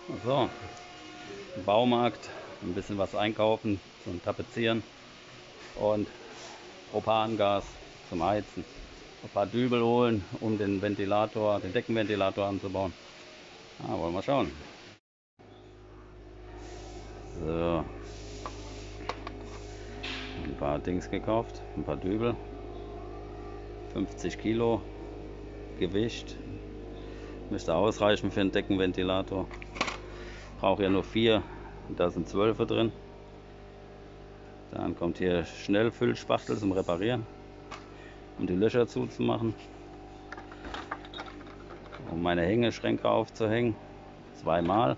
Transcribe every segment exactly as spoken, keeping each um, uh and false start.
So, im Baumarkt ein bisschen was einkaufen zum Tapezieren und Propangas zum Heizen. Ein paar Dübel holen, um den Ventilator, den Deckenventilator anzubauen. Ah, wollen wir schauen. So, ein paar Dings gekauft, ein paar Dübel. fünfzig Kilo Gewicht. Müsste ausreichen für einen Deckenventilator. Brauche ja nur vier, da sind zwölf drin. Dann kommt hier Schnellfüllspachtel zum Reparieren, um die Löcher zuzumachen, um meine Hängeschränke aufzuhängen, zweimal.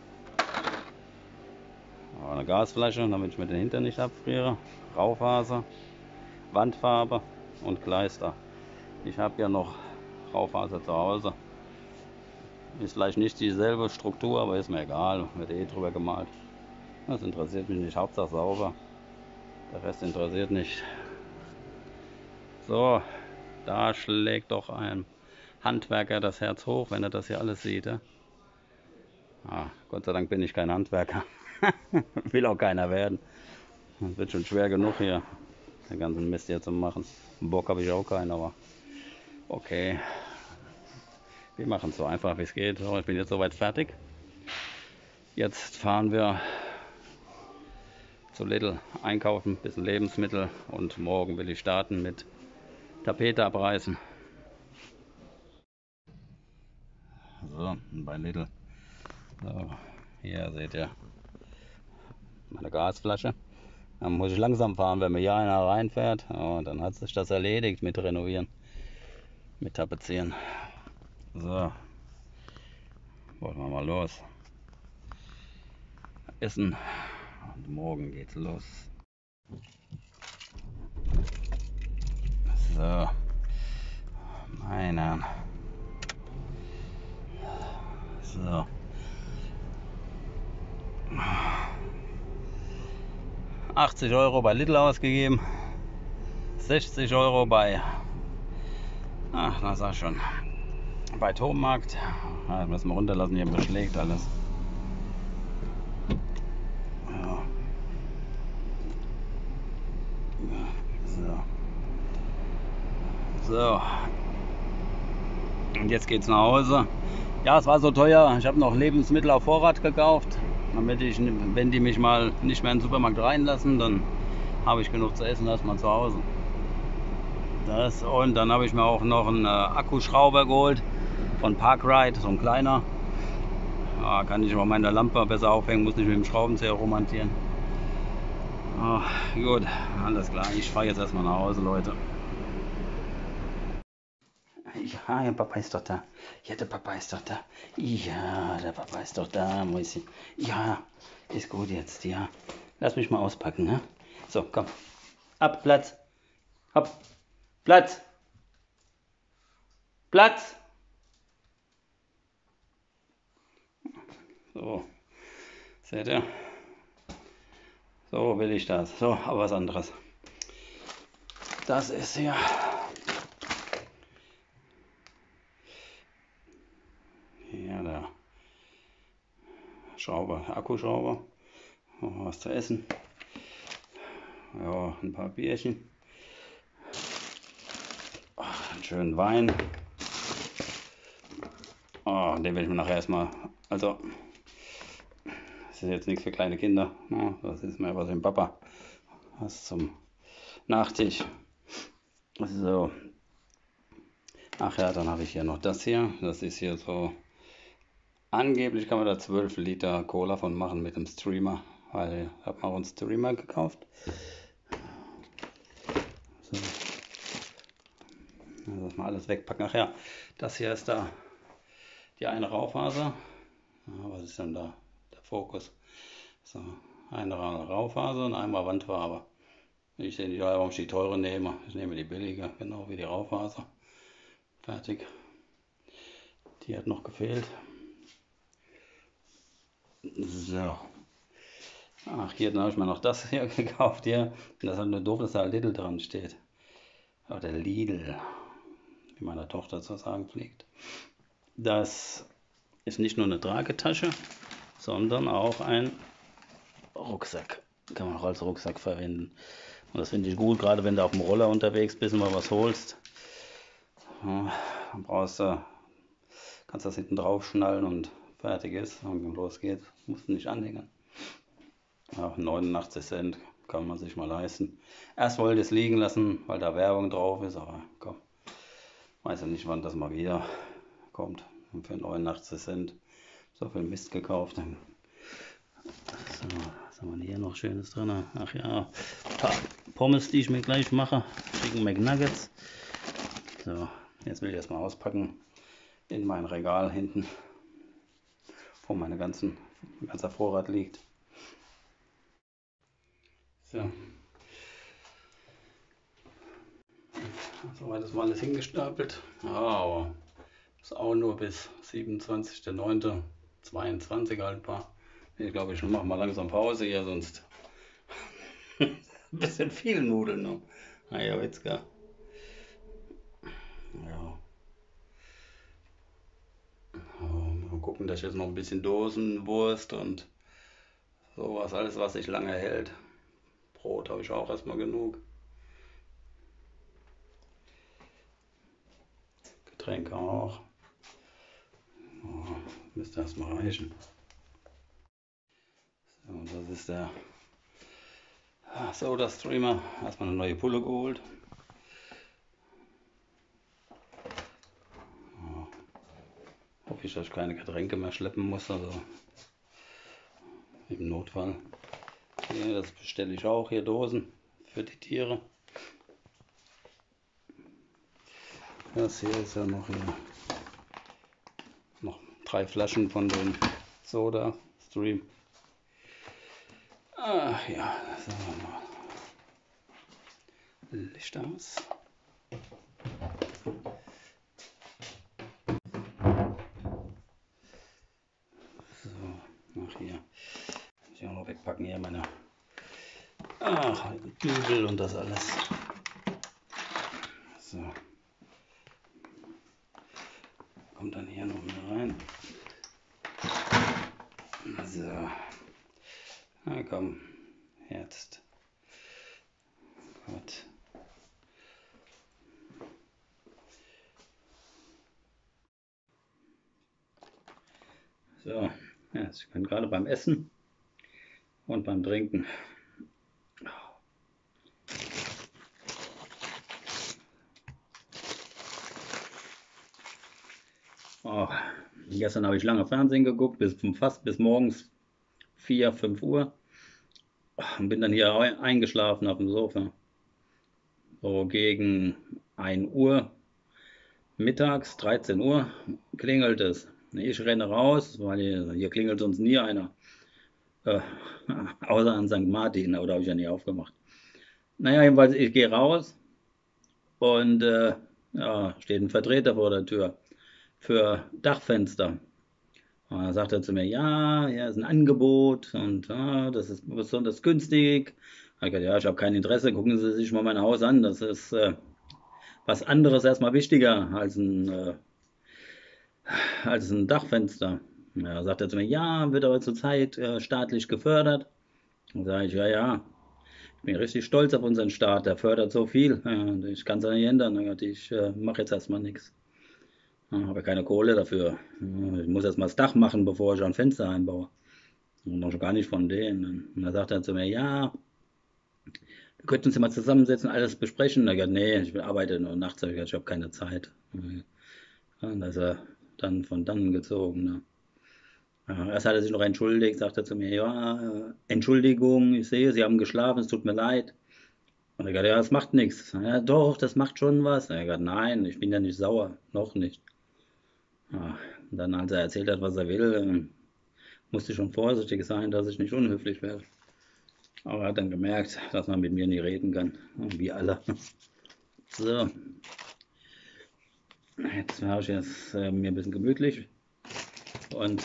Eine Gasflasche, damit ich mir den Hintern nicht abfriere, Raufaser, Wandfarbe und Kleister. Ich habe ja noch Raufaser zu Hause. Ist vielleicht nicht dieselbe Struktur, aber ist mir egal, wird eh drüber gemalt. Das interessiert mich nicht, Hauptsache sauber. Der Rest interessiert nicht. So, da schlägt doch ein Handwerker das Herz hoch, wenn er das hier alles sieht. Ja? Ah, Gott sei Dank bin ich kein Handwerker. Will auch keiner werden. Das wird schon schwer genug hier, den ganzen Mist hier zu machen. Bock habe ich auch keinen, aber okay. Wir machen es so einfach wie es geht. So, ich bin jetzt soweit fertig. Jetzt fahren wir zu Lidl einkaufen, ein bisschen Lebensmittel und morgen will ich starten mit Tapete abreißen. So, bei Lidl. So, hier seht ihr meine Gasflasche. Dann muss ich langsam fahren, wenn mir hier einer reinfährt. Und dann hat sich das erledigt mit Renovieren, mit Tapezieren. So, wollen wir mal los. Essen. Und morgen geht's los. So, meine. So. achtzig Euro bei Lidl ausgegeben. sechzig Euro bei. Ach, na sag schon. Bei Tommarkt. Ja, müssen wir runterlassen, hier beschlägt alles. Ja. So. So. Und jetzt geht's nach Hause. Ja, es war so teuer. Ich habe noch Lebensmittel auf Vorrat gekauft, damit ich, wenn die mich mal nicht mehr in den Supermarkt reinlassen, dann habe ich genug zu essen erstmal zu Hause. Das, und dann habe ich mir auch noch einen äh, Akkuschrauber geholt von Parkride, so ein kleiner. Ja, kann ich auch meine Lampe besser aufhängen, muss nicht mit dem Schraubenzieher rumhantieren. Oh, gut, alles klar. Ich fahre jetzt erstmal nach Hause, Leute. Ja, der Papa ist doch da. Ja, der Papa ist doch da. Ja, der Papa ist doch da, Mäuschen. Ja, ist gut jetzt, ja. Lass mich mal auspacken, ne? So, komm. Ab, Platz. Hopp. Platz. Platz. So. Seht ihr? So will ich das. So, aber was anderes. Das ist hier. Ja, der Schrauber, Akkuschrauber. Noch was zu essen. Ja, ein paar Bierchen. Oh, einen schönen Wein. Oh, den will ich mir nachher erstmal. Also, das ist jetzt nichts für kleine Kinder. Ja, das ist mehr was für den Papa. Was zum Nachtisch. So. Ach ja, dann habe ich hier noch das hier. Das ist hier so. Angeblich kann man da zwölf Liter Cola von machen mit dem Streamer. Weil ich habe mal auch einen Streamer gekauft. So. Das mal alles wegpacken. Ach ja, das hier ist da die eine Raufaser. Ja, was ist denn da? Der Fokus. So, eine Raufaser und einmal Wandfarbe. Ich sehe nicht, warum ich die teure nehme. Ich nehme die billige, genau wie die Raufaser. Fertig. Die hat noch gefehlt. So. Ach, hier habe ich mir noch das hier gekauft hier. Und das ist halt nur doof, dass da Lidl dran steht. Oder Lidl, wie meine Tochter zu sagen pflegt. Das ist nicht nur eine Tragetasche, sondern auch ein Rucksack. Kann man auch als Rucksack verwenden. Und das finde ich gut, gerade wenn du auf dem Roller unterwegs bist und mal was holst. Ja, dann brauchst du, kannst das hinten drauf schnallen und fertig ist. Und los geht's. Musst du nicht anhängen. Ja, neunundachtzig Cent kann man sich mal leisten. Erst wollte ich es liegen lassen, weil da Werbung drauf ist, aber komm. Weiß ja nicht, wann das mal wieder kommt. Und für neunundachtzig Cent so viel Mist gekauft. So, was haben wir denn hier noch Schönes drin? Ach ja, ein paar Pommes, die ich mir gleich mache. Chicken McNuggets. So, jetzt will ich erstmal auspacken in mein Regal hinten, wo meine ganzen, mein ganzer Vorrat liegt. So. Soweit ist mal alles hingestapelt. Oh, ist auch nur bis siebenundzwanzigster neunter zweiundzwanzig haltbar. Ich glaube, ich mache mal langsam Pause hier, sonst ein bisschen viel Nudeln noch. Naja, Witzka. Ja. Mal gucken, dass ich jetzt noch ein bisschen Dosenwurst und sowas, alles was sich lange hält. Brot habe ich auch erstmal genug. Getränke auch. Oh, müsste erstmal reichen. So, und das ist der Soda Streamer. Erstmal eine neue Pulle geholt. Oh, hoffe ich, dass ich keine Getränke mehr schleppen muss, also im Notfall. Hier, das bestelle ich auch, hier Dosen für die Tiere. Das hier ist ja noch hier noch drei Flaschen von dem Soda Stream. Ach ja, sagen wir mal. Licht aus. So, ach hier. Muss ich auch noch wegpacken hier meine ach, Dübel und das alles. So. Kommt dann hier noch mit rein. So. Na komm, jetzt. Gut. So, ja, ich bin gerade beim Essen und beim Trinken. Oh, gestern habe ich lange Fernsehen geguckt, bis fast bis morgens vier, fünf Uhr. Und bin dann hier eingeschlafen auf dem Sofa. So gegen ein Uhr, mittags, dreizehn Uhr, klingelt es. Ich renne raus, weil hier, hier klingelt sonst nie einer. Äh, außer an Sankt Martin, oder habe ich ja nie aufgemacht. Naja, jedenfalls, ich gehe raus und äh, ja, steht ein Vertreter vor der Tür für Dachfenster. Und dann sagt er zu mir, ja, ja, ist ein Angebot und ja, das ist besonders günstig. Ich gesagt, ja, ich habe kein Interesse, gucken Sie sich mal mein Haus an. Das ist äh, was anderes erstmal wichtiger als ein, äh, als ein Dachfenster. Ja, sagt er zu mir, ja, wird aber zurzeit äh, staatlich gefördert. Dann sage ich, ja, ja, ich bin richtig stolz auf unseren Staat, der fördert so viel. Ja, ich kann es ja nicht ändern. Ich äh, mache jetzt erstmal nichts. Ich habe keine Kohle dafür. Ich muss erst mal das Dach machen, bevor ich ein Fenster einbaue. Und noch gar nicht von denen. Und dann sagt er zu mir, ja, wir könnten uns ja mal zusammensetzen, alles besprechen. Ich gesagt, nee, ich arbeite nur nachts, ich, gesagt, ich habe keine Zeit. Ja, und da ist er dann von dann gezogen. Ne? Ja, erst hat er sich noch entschuldigt, sagt er zu mir, ja, Entschuldigung, ich sehe, Sie haben geschlafen, es tut mir leid. Und ich gesagt, ja, das macht nichts. Ja, doch, das macht schon was. Ich gesagt, nein, ich bin ja nicht sauer, noch nicht. Ja, und dann, als er erzählt hat, was er will, musste ich schon vorsichtig sein, dass ich nicht unhöflich werde. Aber er hat dann gemerkt, dass man mit mir nicht reden kann. Wie alle. So. Jetzt mache ich jetzt äh, mir ein bisschen gemütlich. Und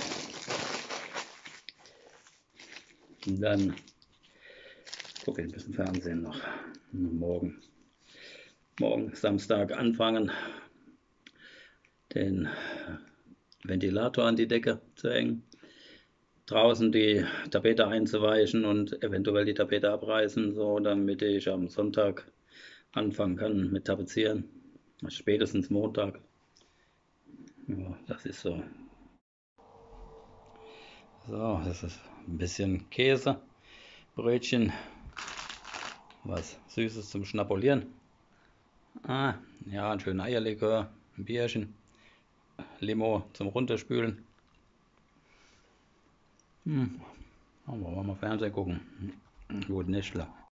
dann gucke ich ein bisschen Fernsehen noch. Morgen. Morgen Samstag anfangen, den Ventilator an die Decke zu hängen. draußen die Tapete einzuweichen und eventuell die Tapete abreißen, so damit ich am Sonntag anfangen kann mit Tapezieren. Spätestens Montag. Ja, das ist so. So, das ist ein bisschen Käse, Brötchen, was Süßes zum Schnabulieren. Ah, ja, ein schöner Eierlikör, ein Bierchen, Limo zum Runterspülen. Hm, wollen wir mal Fernsehen gucken. Gut, Näschle.